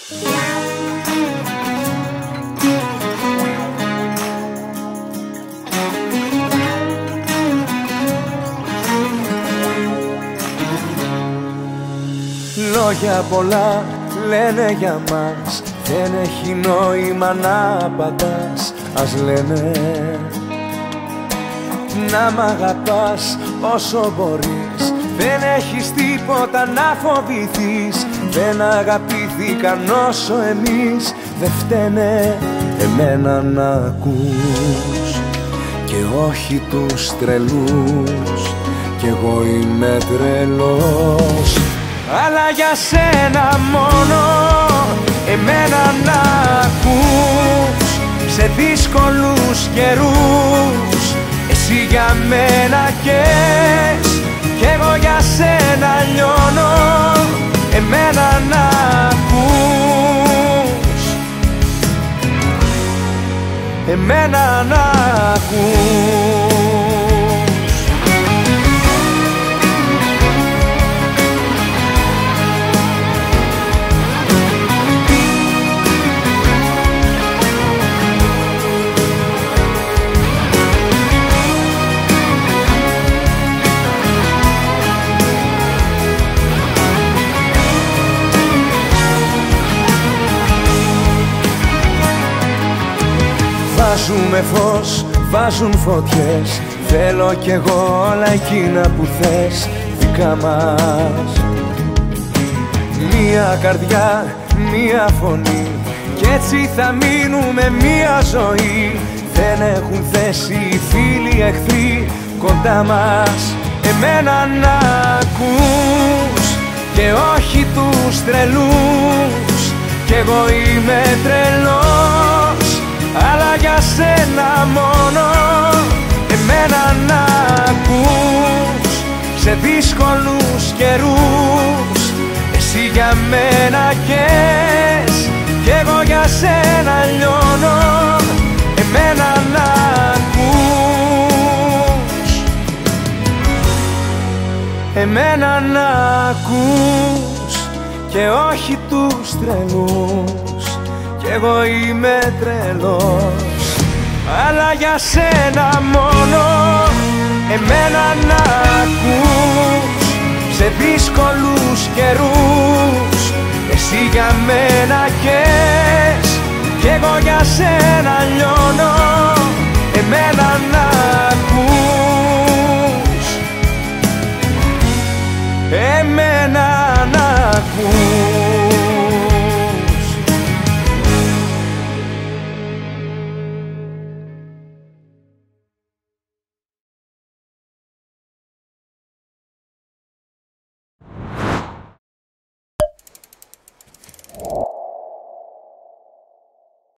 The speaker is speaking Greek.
Λόγια πολλά λένε για μας, δεν έχει νόημα να απαντάς. Ας λένε να μ' αγαπάς όσο μπορείς, δεν έχεις τίποτα να φοβηθείς. Δεν αγαπήθηκαν όσο εμείς, δεν φταίνε εμένα να ακούς και όχι τους τρελούς. Κι εγώ είμαι τρελός, αλλά για σένα μόνο εμένα να ακούς. Σε δύσκολους καιρούς εσύ για μένα καις, κι εγώ για σένα λιώνω, εμένα να ακούς, εμένα να ακούς. Βάζουμε φως, βάζουν φωτιές, θέλω κι εγώ όλα εκείνα που θες δικά μας. Μία καρδιά, μία φωνή, κι έτσι θα μείνουμε μία ζωή. Δεν έχουν θέση οι φίλοι εχθροί κοντά μας, εμένα να ακούς και όχι τους τρελούς. Κι εγώ είμαι τρελός, αλλά για σένα μόνο εμένα να ακούς. Σε δύσκολους καιρούς εσύ για μένα καις, κι εγώ για σένα λιώνω, εμένα να ακούς, εμένα να ακούς και όχι τους τρελούς. Κι εγώ είμαι τρελός, αλλά για σένα μόνο εμένα να ακούς. Σε δύσκολους καιρούς εσύ για μένα καις, κι εγώ για σένα λιώνω, εμένα να ακούς, εμένα να ακούς.